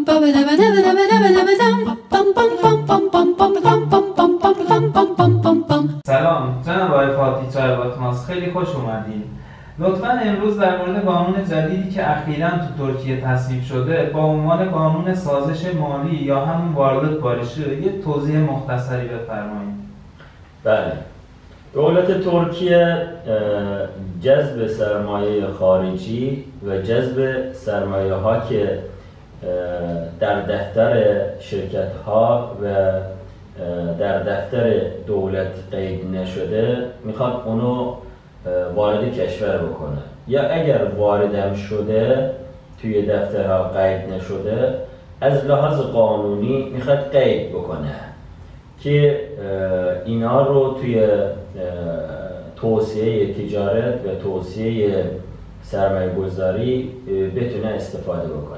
سلام، جناب آقای فاتی چایباتماس، خیلی خوش اومدید. لطفاً امروز در مورد قانون جدیدی که اخیراً تو ترکیه تصویب شده با عنوان قانون سازش مالی یا همون واردات بارشه یه توضیح مختصری بفرمایید. بله. دولت ترکیه جذب سرمایه خارجی و جذب سرمایه ها که در دفتر شرکت ها و در دفتر دولت قید نشده میخواد اونو وارد کشور بکنه، یا اگر واردم شده توی دفترها قید نشده از لحاظ قانونی میخواد قید بکنه که اینا رو توی توسعه تجارت و توسعه سرمایه گذاری بتونه استفاده بکنه.